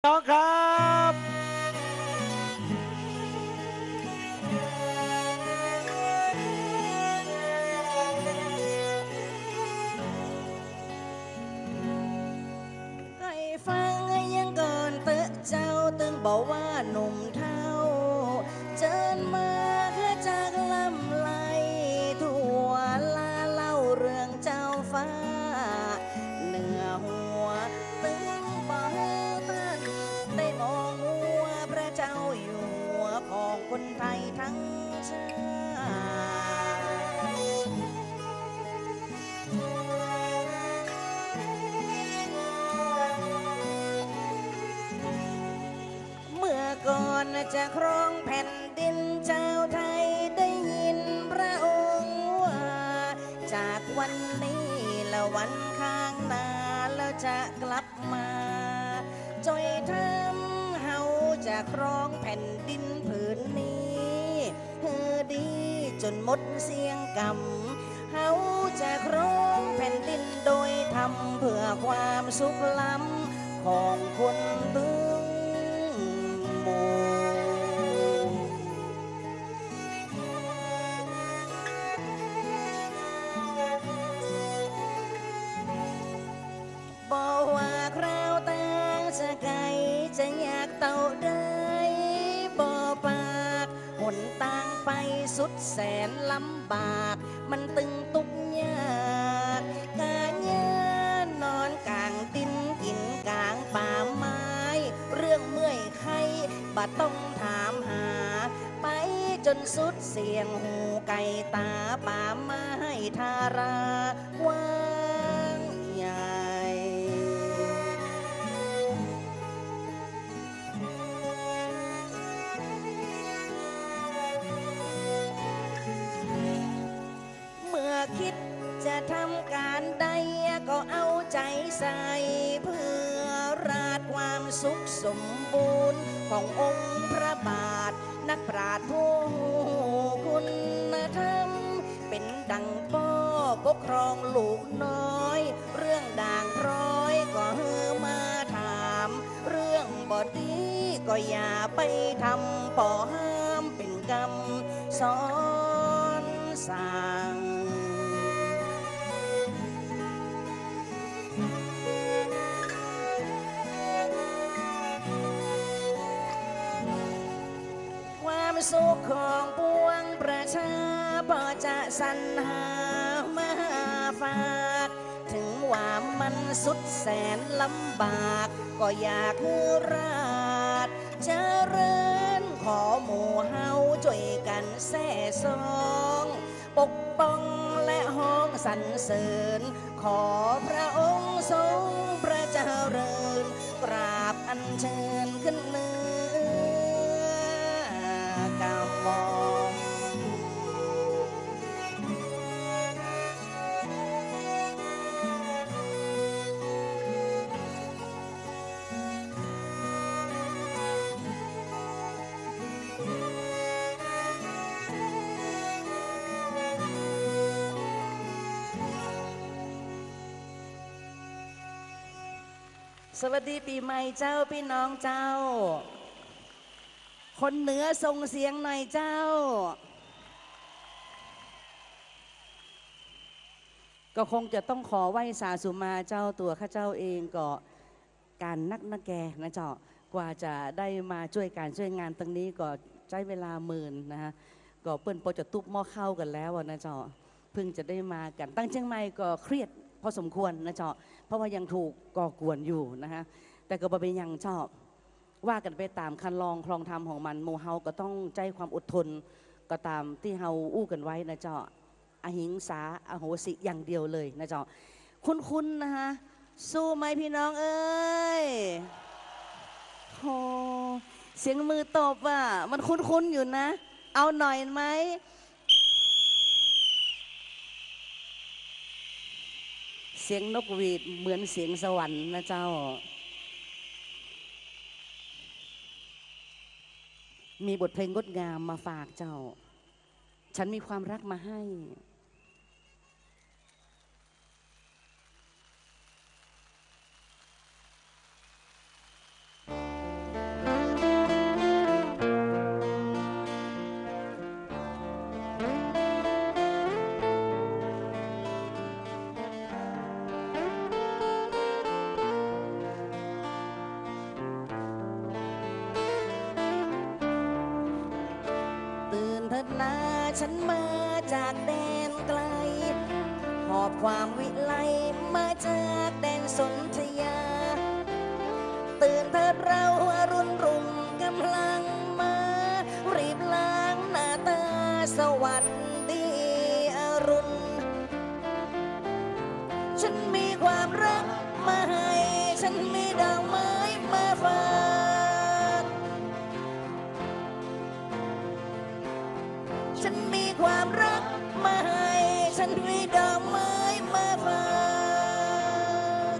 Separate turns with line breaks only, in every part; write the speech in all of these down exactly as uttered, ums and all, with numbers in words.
น้องครับ
ให้ฟังยังก่อนเตอะเจ้าตึงบอกว่าหนุ่มเท่าเจิญมาคือจากลำไหลทั่วลาเล่าเรื่องเจ้าฟ้าเหนือหัวตึงบอกท่านได้มองหัวพระเจ้าอยู่หัวของคนไทยทั้งชาเมื่อก่อนจะครองแผ่นดินเจ้าไทยได้ยินพระองค์ว่าจากวันนี้และวันข้างหน้าแล้วจะกลับมาจอยทำเฮาจะครองแผ่นดินผืนนี้เฮือดีจนหมดเสียงกำเฮาจะครองแผ่นดินโดยทำเพื่อความสุขล้ำของคนตึงหมู่บอกว่าคราวต่างจะไกลจะอยากเต่าได้บ่ปากหนต่างไปสุดแสนลำบากมันตึงตุกยากกาเนื้อนอนกลางดินกินกลางป่าไม้เรื่องเมื่อยไข้บ่ต้องถามหาไปจนสุดเสียงหูไก่ตาป่าไม้ทารากว้างใหญ่ เมื่อคิดจะทำการใดก็เอาใจใส่เพื่อราชความสุขสมบูรณ์ขององค์พระบาทนักปราชญ์ผู้คุณธรรมเป็นดังพ่อปกครองลูกน้อยเรื่องด่างพร้อยก็เฮอมาถามเรื่องบอดีก็อย่าไปทำป่อห้ามเป็นกรรมสอนสั่ง ความสุขของปวงประชาพอจะสรรหามาฝากถึงว่ามันสุดแสนลำบากก็อยากให้ราชเจริญขอหมู่เฮาช่วยกันแส่ซองปกป้องและห้องสรรเสริญขอพระองค์ทรงพระเจริญกราบอัญเชิญขึ้นเนื้อกำมองสวัสดีปีใหม่เจ้าพี่น้องเจ้าคนเหนือส่งเสียงหน่อยเจ้าก็คงจะต้องขอไหว้สาสุมาเจ้าตัวข้าเจ้าเองก็การนักนักแกนะเจ้ากว่าจะได้มาช่วยการช่วยงานตรงนี้ก็ใช้เวลาหมื่นนะฮะก็เปิ้นพอจะตุบหม้อเข้ากันแล้วนะเจ้าเพิ่งจะได้มากันตั้งเชียงใหม่ก็เครียดพอสมควรนะเจ้าเพราะว่ายังถูกก่อกวนอยู่นะฮะแต่ก็บ่เป็นยังชอบว่ากันไปตามคันลองคลองธรรมของมันหมู่เฮาก็ต้องใจความอดทนก็ตามที่เฮาอู้กันไว้นะเจ้าอหิงสาอโหสิอย่างเดียวเลยนะเจ้าคุ้นๆนะคะสู้ไหมพี่น้องเอ้ยโหเสียงมือตบอ่ะมันคุ้นๆอยู่นะเอาหน่อยไหมเสียงนกหวีดเหมือนเสียงสวรรค์นะเจ้ามีบทเพลงงดงามมาฝากเจ้าฉันมีความรักมาให้ ฉ
ฉันมาจากแดนไกลหอบความวิไลมาจากแดนสนธยาตื่นเถิดเราอรุณรุ่งกำลังมารีบล้างหน้าตาสวัสดีอรุณฉันมีความรักมาให้ฉันมีดอกไม้มาฝากฉันมีความรักมาให้ฉันมีดอกไม้มาฝาก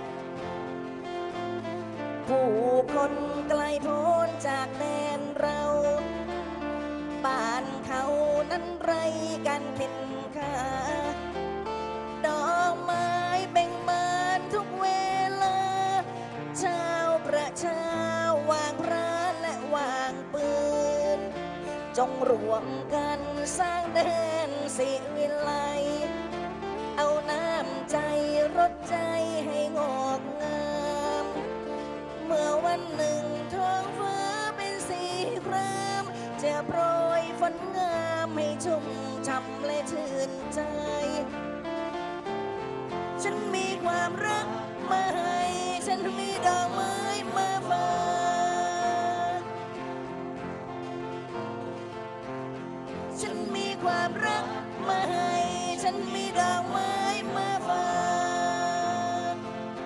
ผู้คนไกลโพ้นจากแดนเราบ้านเขานั้นไรกันเห็นค่าดอกไม้เบ่งบานทุกเวลาชาวประชาวางพระและวางปืนจงรวมกันสร้างแดนสิวิไลเอาน้ำใจรดใจให้งอกงามเมื่อวันหนึ่งท้องฟ้าเป็นสีครามจะโปรยฝนงามให้ชุ่มช่ำและชื่นใจฉันมีความรักมาให้ฉันมีดอกไม้มาฝากฉันมีความรักมาให้ฉันมีดอกไม้มาฝาก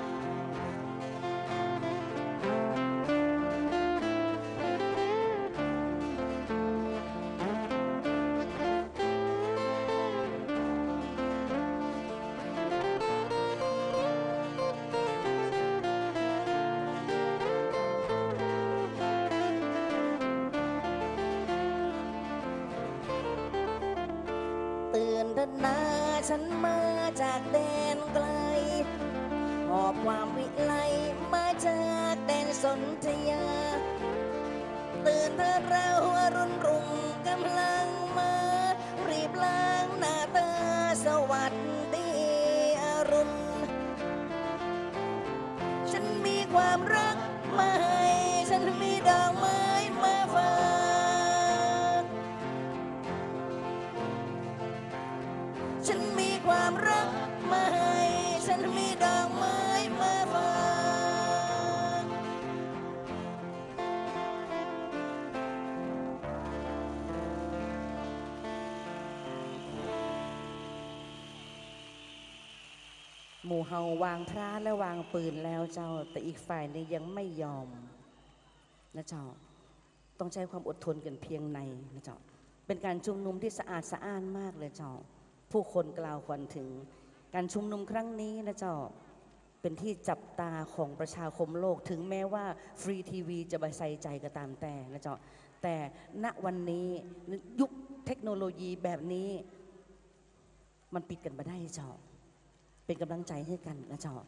ตื่นเถิดนาฉันมาจากแดนไกลหอบความวิไลมาจากแดนสนธยาตื่นเถิดเราอรุณรุ่งกำลังมารีบล้างหน้าตาสวัสดีอรุณฉันมีความรักมาให้ฉันมีดอกไม้มาฝากฉันมีความรักมาให้ฉันมีดอกไม้มาฝากหมู่เฮาวางพระและวางปืนแล้วเจ้าแต่อีกฝ่ายนึงยังไม่ยอมนะเจ้าต้องใช้ความอดทนกันเพียงในนะเจ้าเป็นการชุมนุมที่สะอาดสะอ้านมากเลยเจ้าผู้คนกล่าวขวัญถึงการชุมนุมครั้งนี้นะเจ้าเป็นที่จับตาของประชาคมโลกถึงแม้ว่าฟรีทีวีจะไปใส่ใจก็ตามแต่นะเจ้าแต่ณวันนี้ยุคเทคโนโลยีแบบนี้มันปิดกันมาได้เจ้าเป็นกำลังใจให้กันนะเจ้า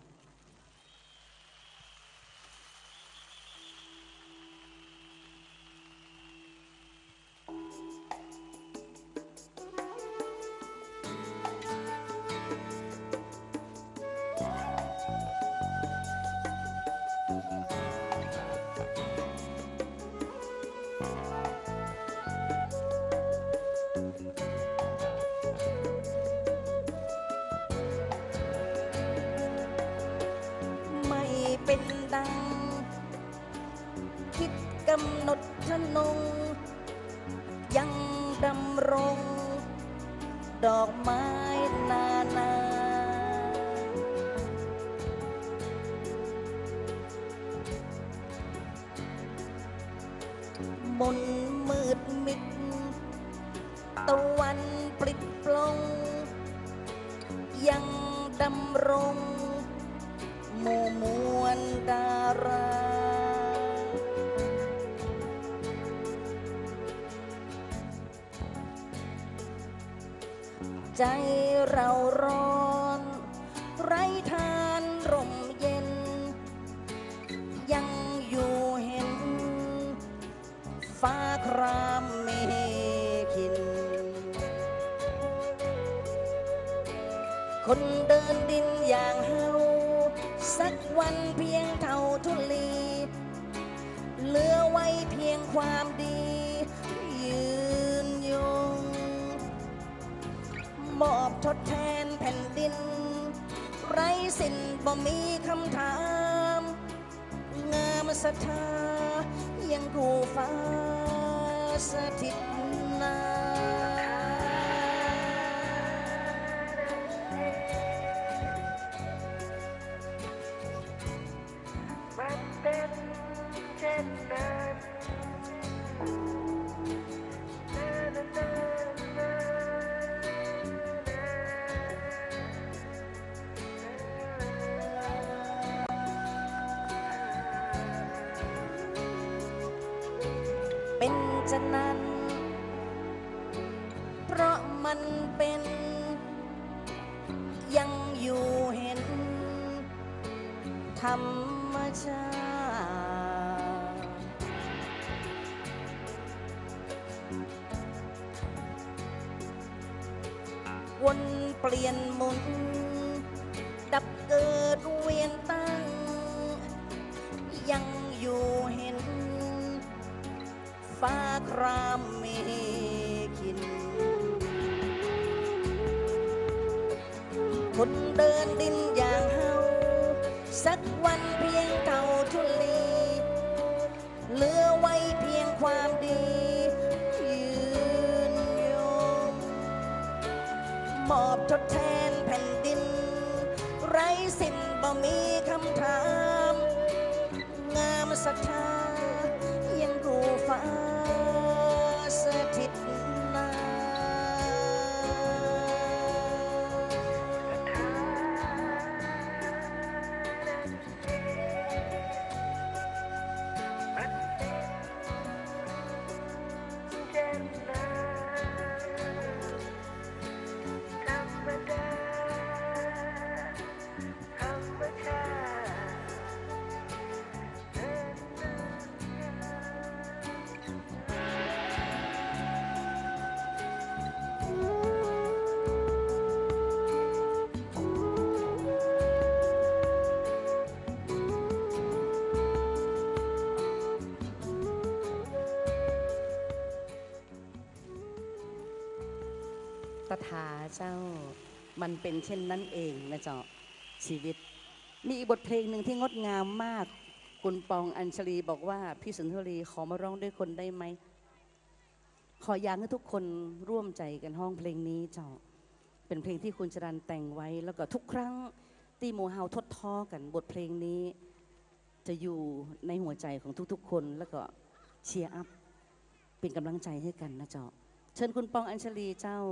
เป็นดังคิดกำหนดทนงยังดำรงดอกไม้นานา มนมืดมิดตะวันปลิดปลงยังดำรงหมู่มวลดาราใจเราร้อนไร้ทานร่มเย็นยังอยู่เห็นฟ้าครามเมฆินคนเดินดินอย่างเฮาสักวันเพียงเท่าทุลีเหลือไว้เพียงความดียืนยงมอบทดแทนแผ่นดินไร้สิ้นบ่มีคำถามงามศรัทธายังคู่ฟ้าสถิตนา
มันเป็นเช่นนั้น
เป็นจะนั้นเพราะมันเป็นยังอยู่เห็นธรรมชาติวนเปลี่ยนหมุนดับเกิดเวียนตั้งยังอยู่เห็นฟ้าครามเมฆินคนเดินดินอย่างเฮาสักวันเพียงเท่าทุลีเหลือไว้เพียงความดียืนยงมอบทดแทนแผ่นดินไร้สิ้นบ่มีคำถามงามศรัทธายังคู่ฟ้าสถิตนา
ตถาเจ้ามันเป็นเช่นนั้นเองนะเจ้าชีวิตมีอีกบทเพลงหนึ่งที่งดงามมากคุณปองอัญชลีบอกว่าพี่สุนทรีขอมาร้องด้วยคนได้ไหมขออยากให้ทุกคนร่วมใจกันห้องเพลงนี้เจ้าเป็นเพลงที่คุณจรัญแต่งไว้แล้วก็ทุกครั้งตีโมเฮาทดท้อกันบทเพลงนี้จะอยู่ในหัวใจของทุกๆคนแล้วก็เชียร์อัพเป็นกำลังใจให้กันนะเจ้าเชิญคุณปองอัญชลีเจ้า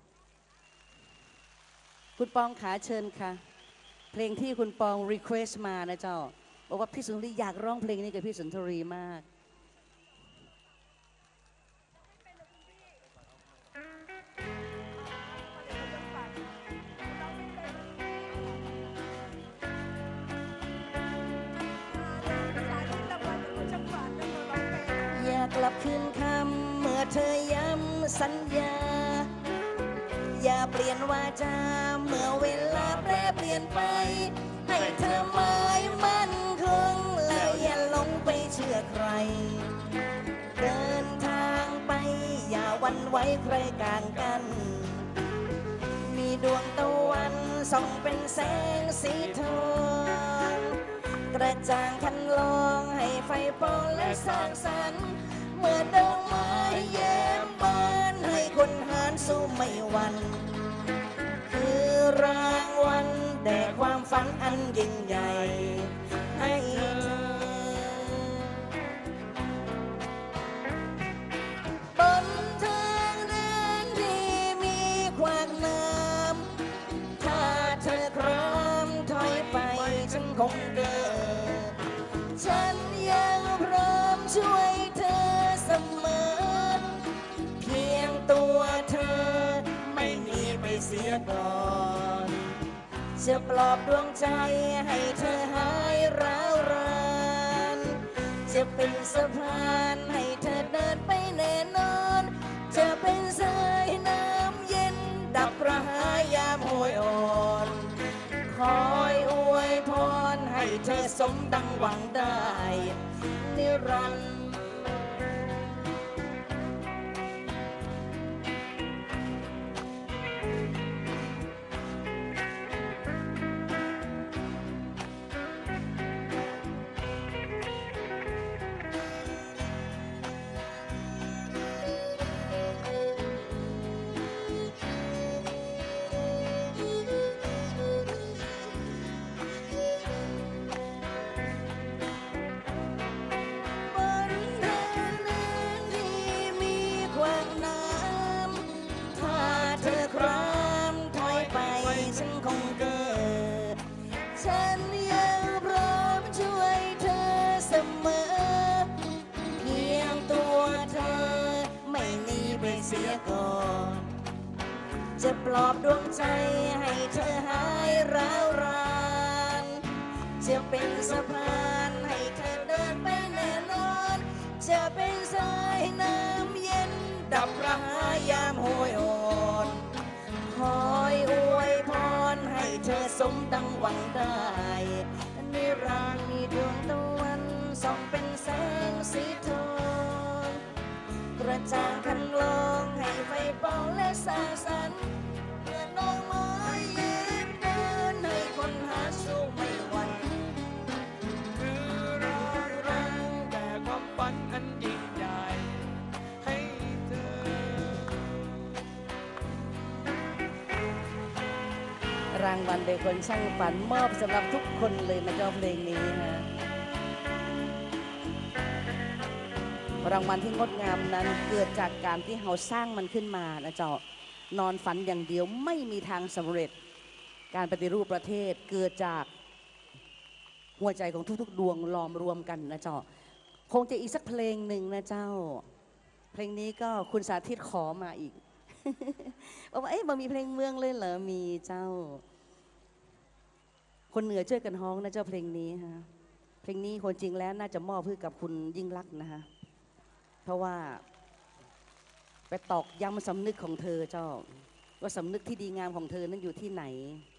คุณปองขาเชิญค่ะเพลงที่คุณปองรีเควสต์มานะเจ้าบอกว่าพี่สุนทรีอยากร้องเพลงนี้กับพี่สุนทรีมาก
อยากกลับคืนคำเมื่อเธอย้ำสัญญาอย่าเปลี่ยนวาจาเมื่อเวลาแปรเปลี่ยนไปให้เธอหมายมั่นคงแล้วอย่าหลงไปเชื่อใครเดินทางไปอย่าหวั่นไหวใครกลางกันมีดวงตะวันส่องเป็นแสงสีทองกระจ่างคันลองให้ไฟปองและสร้างสรรค์เมื่อดอกไม้แย้มบานให้คนหาญสู้ไม่หวั่นคือรางวัลแด่ความฝันอันยิ่งใหญ่ให้เธอบนทางเดินที่มีขวากน้ำถ้าเธอพร้อมถอยไปฉันคงเดินฉันยังพร้อมช่วยเธอเสมอเพียงตัวเธอไม่มีไปเสียก่อนจะปลอบดวงใจให้เธอหายร้าวรานจะเป็นสะพานให้เธอเดินไปแน่นอนจะเป็นสายน้ำเย็นดับกระหายยามโหยอ่อนคอยอวยพรให้เธอสมดังหวังได้นิรันดร์สียก่อนจะปลอบดวงใจให้เธอหายร้าวรานจะเป็นสะพานให้เธอเดินไปแน่นอนจะเป็นสายน้ำเย็นดับระหายามโหยโหนคอยอวยพรให้เธอสมดังหวังได้นิรันดร์มีดวงตะวันส่องเป็นแสงสีทองกระจ่างคันลองให้ไฟปองและสร้างสรรค์เมื่อน้องไม้ยืนเดินให้คนหาสู้ไม่หวั่น
คือเรารังแต่ความฝันอันยิ่งใหญ่ให้เธอ
รางวัลโดยคนช่างฝันมอบสำหรับทุกคนเลยนะเจ้าเพลงนี้ฮะรางวัลที่งดงามนั้นเกิดจากการที่เราสร้างมันขึ้นมานะเจ้านอนฝันอย่างเดียวไม่มีทางสำเร็จการปฏิรูปประเทศเกิดจากหัวใจของทุกๆดวงล้อมรวมกันนะเจ้าคงจะอีกสักเพลงหนึ่งนะเจ้าเพลงนี้ก็คุณสาธิตขอมาอีก บอกว่าเอ๊ะมันมีเพลงเมืองเลยเหรอมีเจ้าคนเหนือช่วยกันฮ้องนะเจ้าเพลงนี้ฮะเพลงนี้คนจริงแล้วน่าจะมอบเพื่อกับคุณยิ่งลักษณ์นะฮะเพราะว่าไปตอกย้ำสำนึกของเธอเจ้าว่าสำนึกที่ดีงามของเธอนั้นอยู่ที่ไหน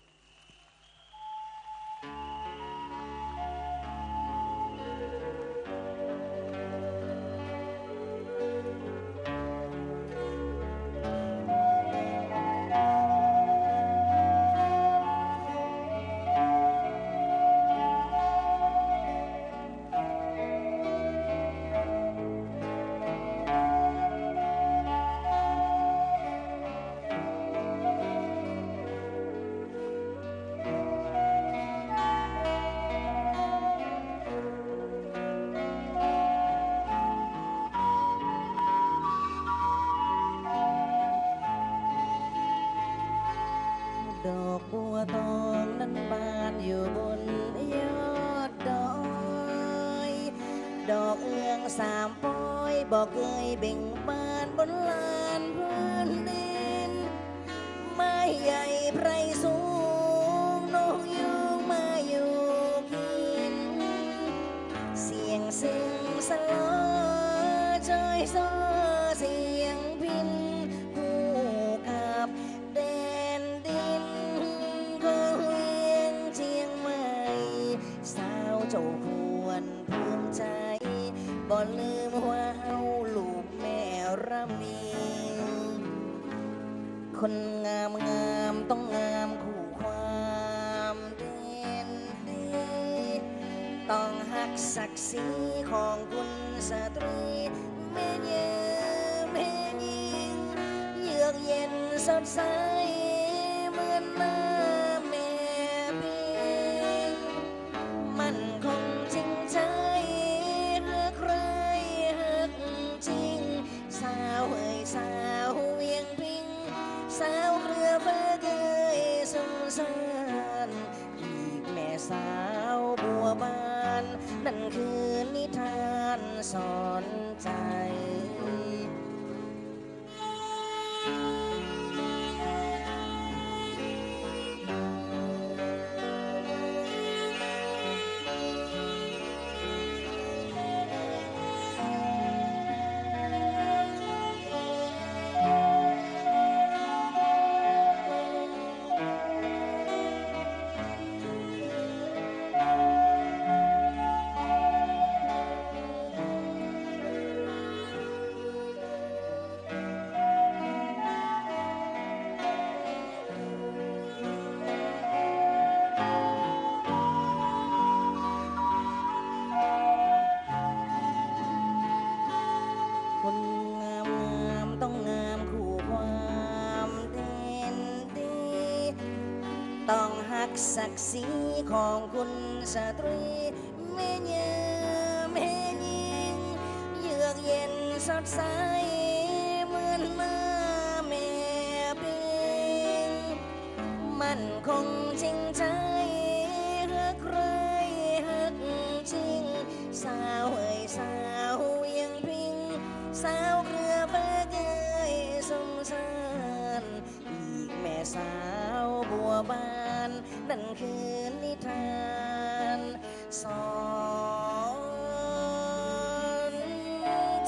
ดอกบัวทองนั้นบานอยู่บนยอดดอยดอกเอื้องสามปอยบอกเคยเบ่งบานบนลานพื้นดินไม้ใหญ่ไพรสูงนกยูงมาอยู่กินเสียงซึ่งสลอจอยซอเสียงพินคู่กับแดนดินของเวียงเชียงใหม่สาวเจ้าควรภูมิใจบ่ลืมว่าเฮาลูกแม่ระมีคนงามงามต้องงามคู่ความเด่นดีต้องหักศักดิ์ศรีของคุณสตรีแม่เยืแม่ยิงเยือกเย็นสดใสเหมือนมาแม่พิงมันคงจริงใจหักใครหักจริงสาวเอ่ยสาวเวียงพิงสาวเรือฟ้าเกยสงสารอีกแม่สาวบัวบานนั่นคือนิทานสอนใจคนงามงามต้องงามคู่ความเด่นดีต้องหักศักดิ์ศรีของคุณสตรีแม่เยือแม่ยิงเยือกเย็นสดใสเหมือนมาแม่พิงมันคงจริงใจหักใครหักจริงสาวเอ่ยสาวเวียงพิงสาวเรือฟ้าเกยส
บานนั่นคือนิทานสอนใจ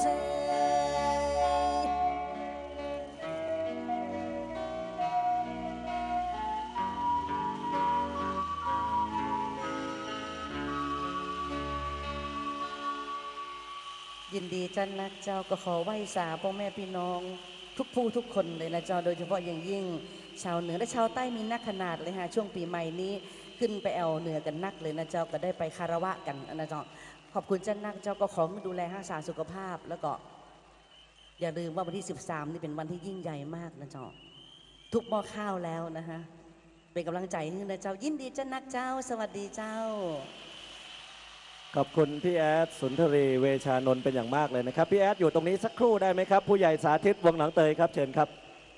ยินดีจันนักเจ้าก็ขอไหว้สาพ่อแม่พี่น้อง ทุกผู้ทุกคนเลยนะเจ้าโดยเฉพาะอย่างยิ่ง ชาวเหนือและชาวใต้มีนักขนาดเลยฮะช่วงปีใหม่นี้ขึ้นไปแอวเหนือกันนักเลยนะเจ้าก็ได้ไปคารวะกันนะเจ้าขอบคุณเจ้านักเจ้าก็ขอดูแลรักษาสุขภาพแล้วก็ อย่าลืมว่าวันที่สิบสามนี่เป็นวันที่ยิ่งใหญ่มากนะเจ้าทุกหม้อข้าวแล้วนะฮะเป็นกำลังใจให้นะเจ้ายินดีเจ้านักเจ้า สวัสดีเจ้า
ขอบคุณพี่แอดสุนทรีเวชานนท์เป็นอย่างมากเลยนะครับพี่แอดอยู่ตรงนี้สักครู่ได้ไหมครับผู้ใหญ่สาธิตวงหนองเตยครับเชิญครับ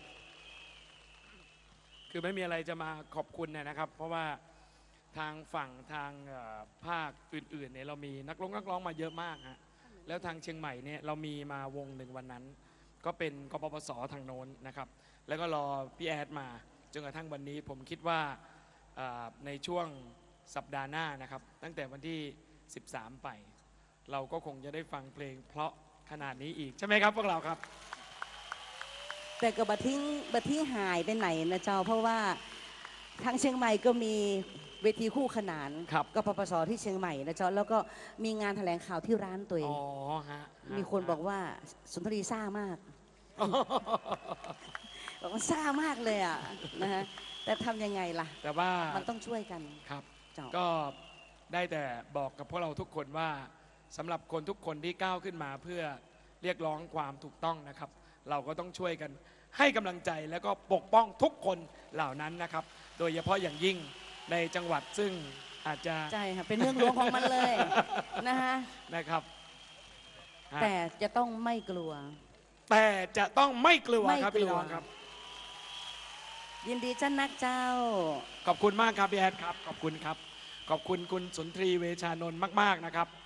คือไม่มีอะไรจะมาขอบคุณนะครับ เพราะว่าทางฝั่งทางเอ่อภาคอื่นๆเนี่ยเรามีนักร้องนักร้องมาเยอะมากฮะแล้วทางเชียงใหม่เนี่ยเรามีมาวงหนึ่งวันนั้น ก็เป็นกปปสทางโน้นนะครับ แล้วก็รอพี่แอดมาจนกระทั่งวันนี้ผมคิดว่าเอ่อในช่วงสัปดาห์หน้านะครับ ตั้งแต่วันที่สิบสามไป เราก็คงจะได้ฟังเพลงเพราะขนาดนี้อีกใช่ไหมครับพวกเราครับ
แต่ก็บัดทิ้งบัดทิ้งหายไปไหนนะเจ้า เพราะว่าทางเชียงใหม่ก็มีเวทีคู่ขนาน
ครับ
กปปสที่เชียงใหม่นะเจ้าแล้วก็มีงานแถลงข่าวที่ร้านตัวเอง
อ๋อฮะฮะ
มีคนบอกว่าสุนทรีซ่ามากบอกว่าซ่ามากเลยอ่ะนะฮะแต่ทำยังไงล่ะ
แต่ว่า
มันต้องช่วยกัน
ครับ
เจ้า
ก็ได้แต่บอกกับพวกเราทุกคนว่าสำหรับคนทุกคนที่ก้าวขึ้นมาเพื่อเรียกร้องความถูกต้องนะครับ เราก็ต้องช่วยกันให้กำลังใจแล้วก็ปกป้องทุกคนเหล่านั้นนะครับ โดยเฉพาะอย่างยิ่งในจังหวัดซึ่งอาจจะ
ใช่ค่ะเป็นเรื่องหลวงของมันเลยนะฮะ
นะครับฮะ
แต่จะต้องไม่กลัว
แต่จะต้องไม่กลัว
ไม่
ครับ
กลัว
พี่น้องครับ
ยินดีจ้านักเจ้า
ขอบคุณมากครับพี่แอดครับขอบคุณครับ ขอบคุณคุณสุนทรีเวชานนท์มากๆนะครับ